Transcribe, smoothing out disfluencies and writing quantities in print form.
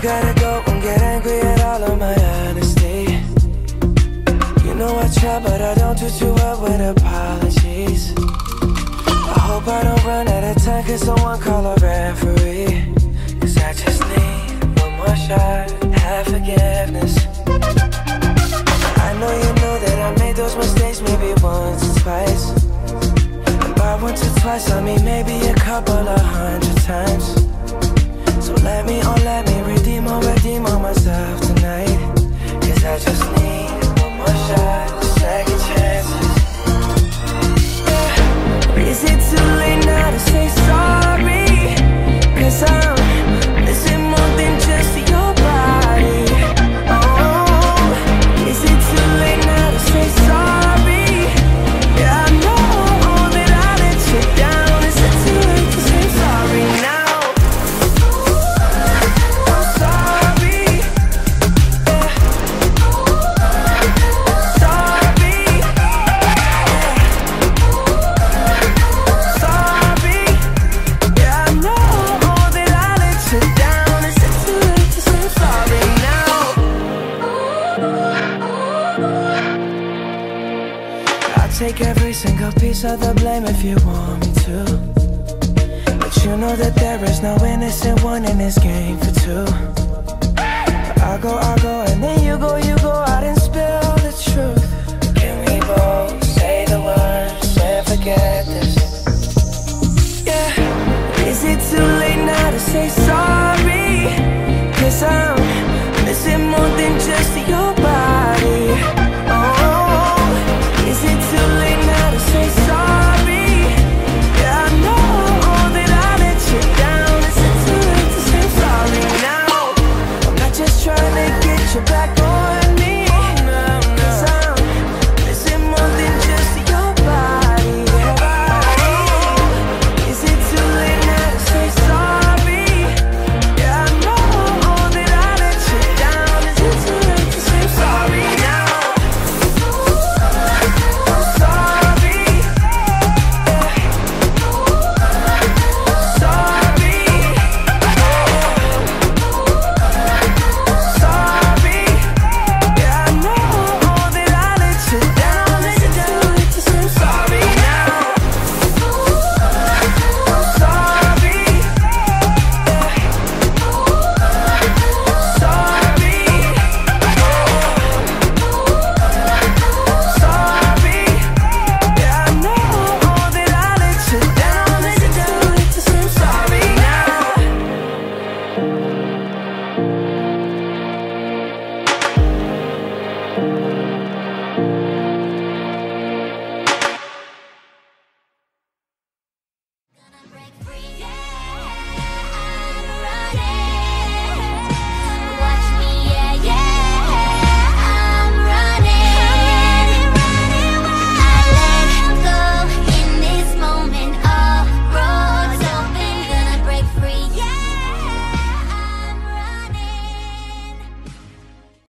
gotta go and get angry at all of my honesty. You know I try, but I don't do too well with apologies. I hope I don't run out of time, cause someone call a referee. Cause I just need one more shot, have forgiveness. I know you know that I made those mistakes maybe once or twice. And by once or twice I mean maybe a couple of 100 times. So let me redeem on myself tonight. Cause I just need one more shot, second chances. Yeah. Is it too late now to say sorry? Cause I'm missing more than just your body. Oh, is it too late now to say sorry? Yeah, I know that I let you down. Is it too late to say sorry now? Take every single piece of the blame if you want me to. But you know that there is no innocent one in this game for two. I'll go, and then you go out and spill the truth. Can we both say the words and forget that